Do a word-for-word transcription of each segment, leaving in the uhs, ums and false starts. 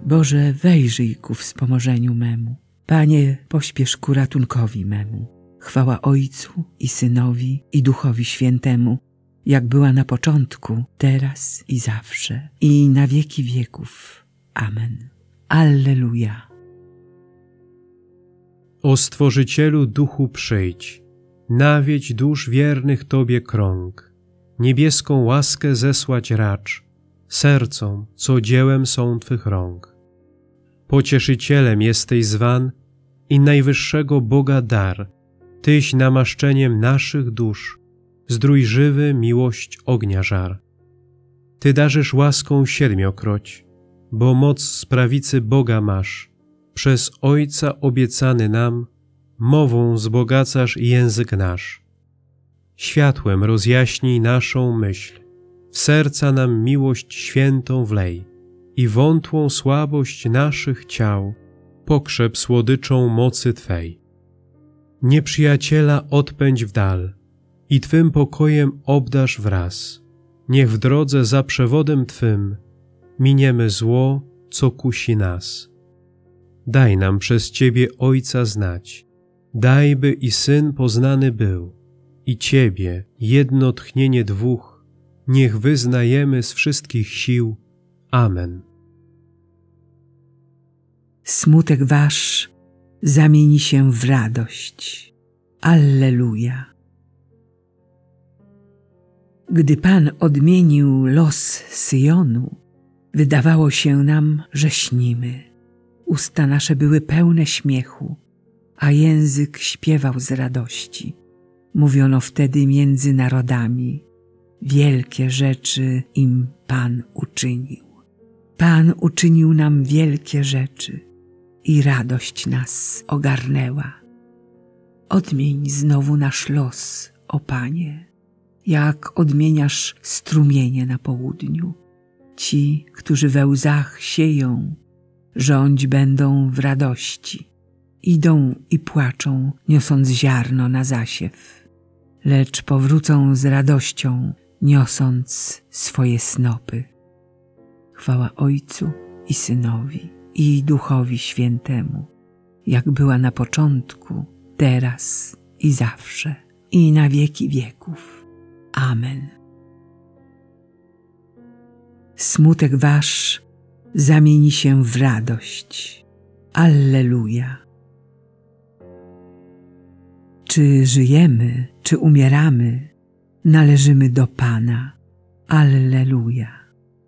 Boże, wejrzyj ku wspomożeniu memu. Panie, pośpiesz ku ratunkowi memu. Chwała Ojcu i Synowi i Duchowi Świętemu, jak była na początku, teraz i zawsze, i na wieki wieków. Amen. Alleluja. O Stworzycielu Duchu przyjdź, nawiedź dusz wiernych Tobie krąg, niebieską łaskę zesłać racz, sercom, co dziełem są Twych rąk. Pocieszycielem jesteś zwan i najwyższego Boga dar, Tyś namaszczeniem naszych dusz, zdrój żywy miłość ognia żar. Ty darzysz łaską siedmiokroć, bo moc z prawicy Boga masz, przez Ojca obiecany nam, mową wzbogacasz język nasz. Światłem rozjaśnij naszą myśl, w serca nam miłość świętą wlej i wątłą słabość naszych ciał pokrzep słodyczą mocy Twej. Nieprzyjaciela odpędź w dal i Twym pokojem obdarz wraz. Niech w drodze za przewodem Twym miniemy zło, co kusi nas. Daj nam przez Ciebie Ojca znać, daj, by i Syn poznany był, i Ciebie, jedno tchnienie dwóch, niech wyznajemy z wszystkich sił. Amen. Smutek Wasz zamieni się w radość. Alleluja. Gdy Pan odmienił los Syjonu, wydawało się nam, że śnimy. Usta nasze były pełne śmiechu, a język śpiewał z radości. Mówiono wtedy między narodami, wielkie rzeczy im Pan uczynił. Pan uczynił nam wielkie rzeczy i radość nas ogarnęła. Odmień znowu nasz los, o Panie, jak odmieniasz strumienie na południu. Ci, którzy we łzach sieją, rządź będą w radości. Idą i płaczą, niosąc ziarno na zasiew, lecz powrócą z radością, niosąc swoje snopy. Chwała Ojcu i Synowi i Duchowi Świętemu, jak była na początku, teraz i zawsze, i na wieki wieków. Amen. Smutek Wasz zamieni się w radość. Alleluja. Czy żyjemy, czy umieramy, należymy do Pana. Alleluja.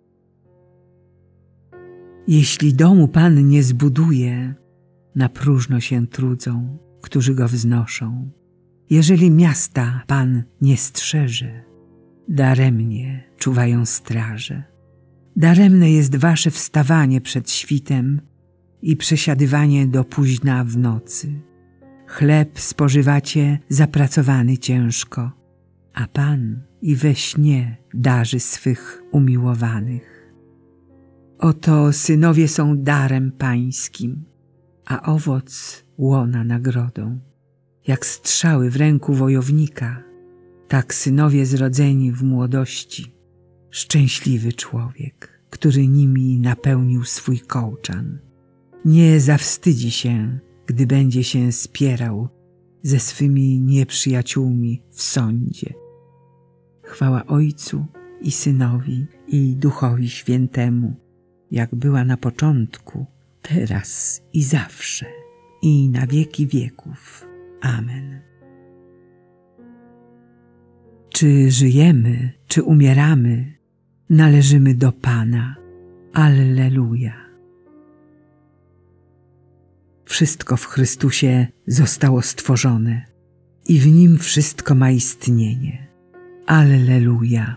Jeśli domu Pan nie zbuduje, na próżno się trudzą, którzy go wznoszą. Jeżeli miasta Pan nie strzeże, daremnie czuwają straże. Daremne jest wasze wstawanie przed świtem i przesiadywanie do późna w nocy. Chleb spożywacie zapracowany ciężko, a Pan i we śnie darzy swych umiłowanych. Oto synowie są darem Pańskim, a owoc łona nagrodą. Jak strzały w ręku wojownika, tak synowie zrodzeni w młodości. Szczęśliwy człowiek, który nimi napełnił swój kołczan. Nie zawstydzi się, gdy będzie się spierał ze swymi nieprzyjaciółmi w sądzie. Chwała Ojcu i Synowi i Duchowi Świętemu, jak była na początku, teraz i zawsze, i na wieki wieków. Amen. Czy żyjemy, czy umieramy, należymy do Pana. Alleluja. Wszystko w Chrystusie zostało stworzone i w Nim wszystko ma istnienie. Alleluja.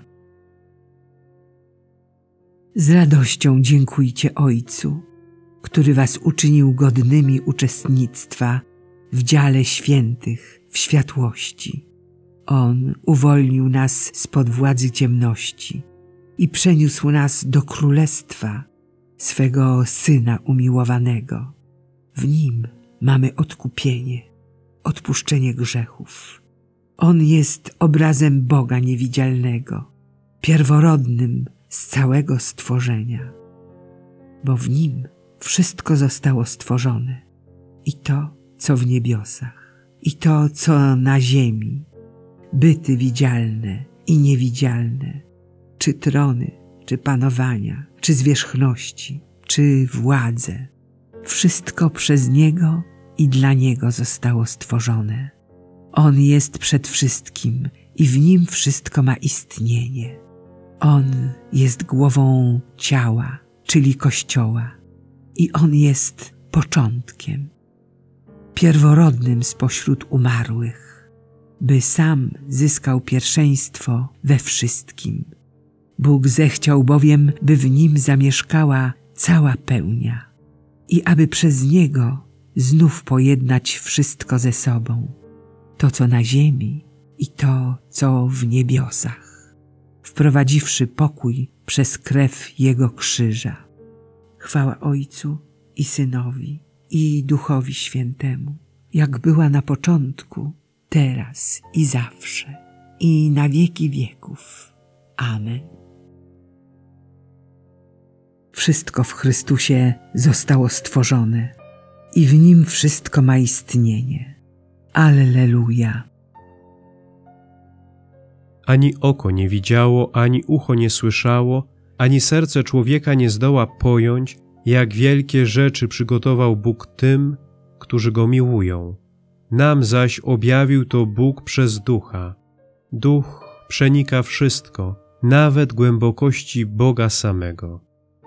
Z radością dziękujcie Ojcu, który was uczynił godnymi uczestnictwa w dziale świętych w światłości. On uwolnił nas spod władzy ciemności i przeniósł nas do królestwa swego Syna umiłowanego. W Nim mamy odkupienie, odpuszczenie grzechów. On jest obrazem Boga niewidzialnego, pierworodnym z całego stworzenia, bo w Nim wszystko zostało stworzone. I to, co w niebiosach, i to, co na ziemi, byty widzialne i niewidzialne, czy trony, czy panowania, czy zwierzchności, czy władze. Wszystko przez Niego i dla Niego zostało stworzone. On jest przed wszystkim i w Nim wszystko ma istnienie. On jest głową ciała, czyli Kościoła, i On jest początkiem, pierworodnym spośród umarłych, by sam zyskał pierwszeństwo we wszystkim. Bóg zechciał bowiem, by w Nim zamieszkała cała pełnia i aby przez Niego znów pojednać wszystko ze sobą, to co na ziemi i to co w niebiosach, wprowadziwszy pokój przez krew Jego krzyża. Chwała Ojcu i Synowi i Duchowi Świętemu, jak była na początku, teraz i zawsze, i na wieki wieków. Amen. Wszystko w Chrystusie zostało stworzone i w Nim wszystko ma istnienie. Alleluja. Ani oko nie widziało, ani ucho nie słyszało, ani serce człowieka nie zdoła pojąć, jak wielkie rzeczy przygotował Bóg tym, którzy Go miłują. Nam zaś objawił to Bóg przez Ducha. Duch przenika wszystko, nawet głębokości Boga samego.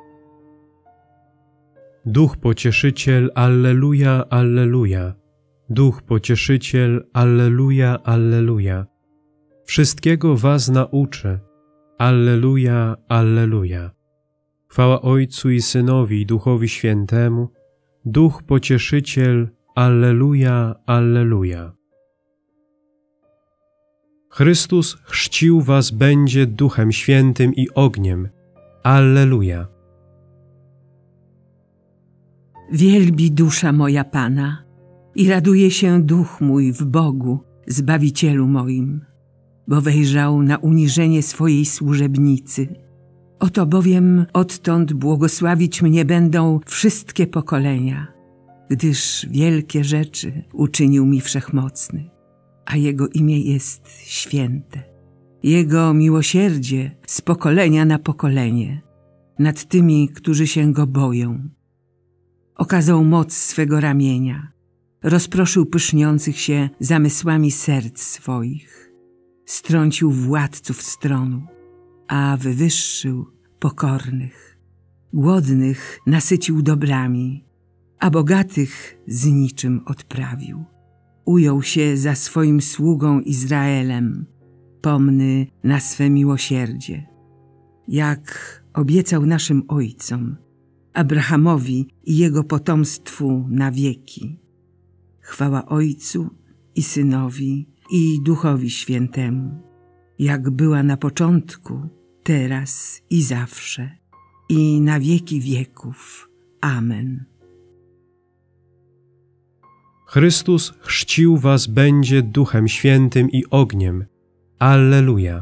Duch Pocieszyciel, alleluja, alleluja. Duch Pocieszyciel, alleluja, alleluja. Wszystkiego was nauczy, alleluja, alleluja. Chwała Ojcu i Synowi i Duchowi Świętemu, Duch Pocieszyciel, alleluja, alleluja. Chrystus chrzcił was będzie Duchem Świętym i ogniem, alleluja. Wielbi dusza moja Pana i raduje się duch mój w Bogu, Zbawicielu moim, bo wejrzał na uniżenie swojej służebnicy. Oto bowiem odtąd błogosławić mnie będą wszystkie pokolenia, gdyż wielkie rzeczy uczynił mi Wszechmocny, a Jego imię jest święte. Jego miłosierdzie z pokolenia na pokolenie nad tymi, którzy się Go boją. Okazał moc swego ramienia, rozproszył pyszniących się zamysłami serc swoich, strącił władców stronu, a wywyższył pokornych. Głodnych nasycił dobrami, a bogatych z niczym odprawił. Ujął się za swoim sługą Izraelem, pomny na swe miłosierdzie, jak obiecał naszym ojcom, Abrahamowi i jego potomstwu na wieki. Chwała Ojcu i Synowi i Duchowi Świętemu, jak była na początku, teraz i zawsze, i na wieki wieków. Amen. Chrystus chrzcił was będzie Duchem Świętym i ogniem, alleluja.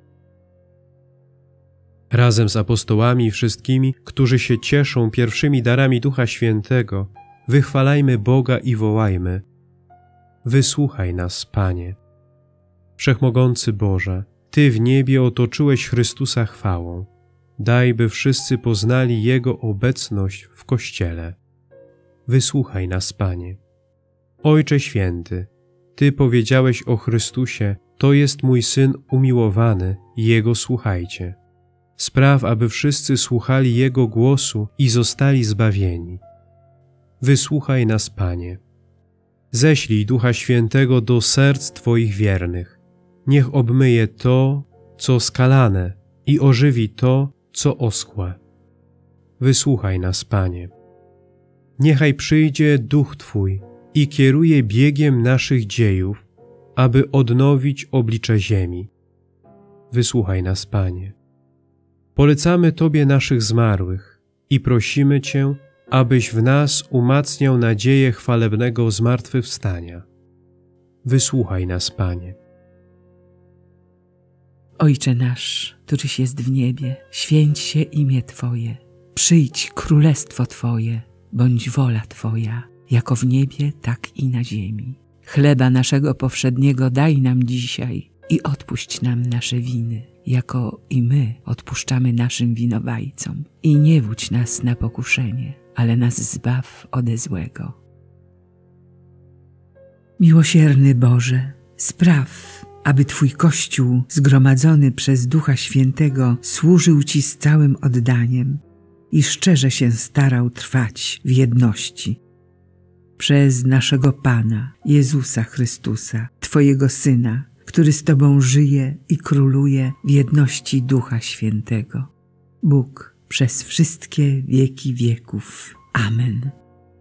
Razem z apostołami i wszystkimi, którzy się cieszą pierwszymi darami Ducha Świętego, wychwalajmy Boga i wołajmy: wysłuchaj nas, Panie. Wszechmogący Boże, Ty w niebie otoczyłeś Chrystusa chwałą. Daj, by wszyscy poznali Jego obecność w Kościele. Wysłuchaj nas, Panie. Ojcze Święty, Ty powiedziałeś o Chrystusie: to jest mój Syn umiłowany, Jego słuchajcie. Spraw, aby wszyscy słuchali Jego głosu i zostali zbawieni. Wysłuchaj nas, Panie. Ześlij Ducha Świętego do serc Twoich wiernych. Niech obmyje to, co skalane, i ożywi to, co oschłe. Wysłuchaj nas, Panie. Niechaj przyjdzie Duch Twój i kieruje biegiem naszych dziejów, aby odnowić oblicze ziemi. Wysłuchaj nas, Panie. Polecamy Tobie naszych zmarłych i prosimy Cię, abyś w nas umacniał nadzieję chwalebnego zmartwychwstania. Wysłuchaj nas, Panie. Ojcze nasz, któryś jest w niebie, święć się imię Twoje. Przyjdź królestwo Twoje. bądź wola Twoja, jako w niebie, tak i na ziemi. Chleba naszego powszedniego daj nam dzisiaj i odpuść nam nasze winy, jako i my odpuszczamy naszym winowajcom. I nie wódź nas na pokuszenie, ale nas zbaw ode złego. Miłosierny Boże, spraw, aby Twój Kościół zgromadzony przez Ducha Świętego służył Ci z całym oddaniem i szczerze się starał trwać w jedności. Przez naszego Pana, Jezusa Chrystusa, Twojego Syna, który z Tobą żyje i króluje w jedności Ducha Świętego. Bóg przez wszystkie wieki wieków. Amen.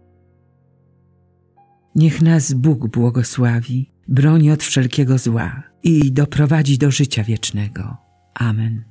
Niech nas Bóg błogosławi, broni od wszelkiego zła i doprowadzi do życia wiecznego. Amen.